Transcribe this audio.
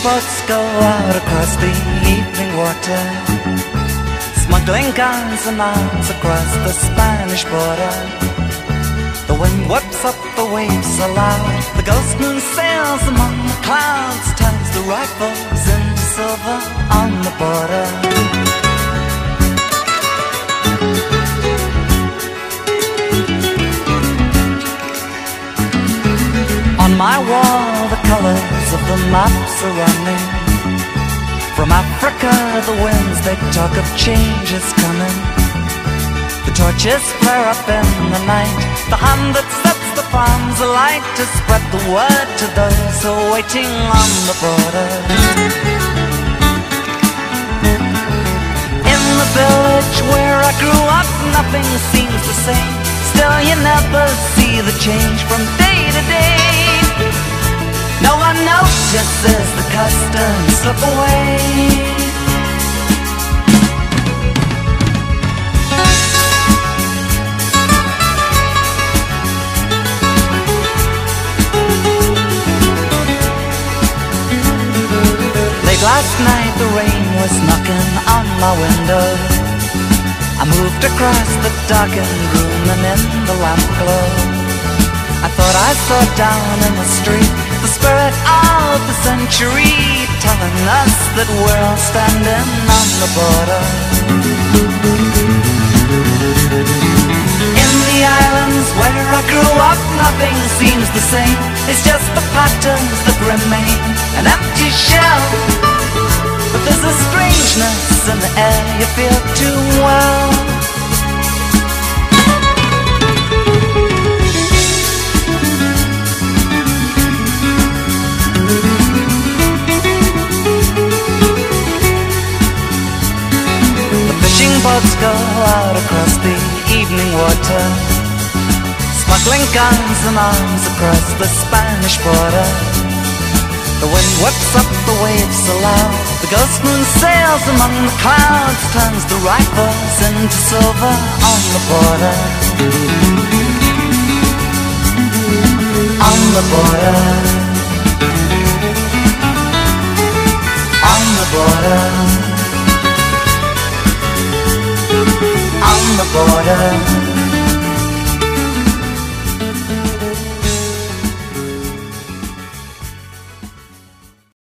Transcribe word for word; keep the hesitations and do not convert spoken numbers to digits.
boats go out across the evening water, smuggling guns and arms across the Spanish border. The wind whips up, the waves are loud, the ghost moon sails among the clouds, turns the rifles into silver on the border. On my wall the colors of the maps are running. From Africa the winds, they talk of changes coming. The torches flare up in the night, the hand that sets the farms alight to spread the word to those who are waiting on the border. In the village where I grew up, nothing seems the same. Still you never see the change from day to day. No one notices the customs slip away. Late last night the rain was knocking on my window. I moved across the darkened room and in the lamp glow I thought I saw down in the street the spirit of the century, telling us that we're all standing on the border. In the islands where I grew up, nothing seems the same. It's just the patterns that remain, an empty shell. But there's a strangeness in the air you feel too well. Boats go out across the evening water, smuggling guns and arms across the Spanish border. The wind whips up, the waves are loud, the ghost moon sails among the clouds, turns the rifles into silver on the border. On the border. On the border. On the border.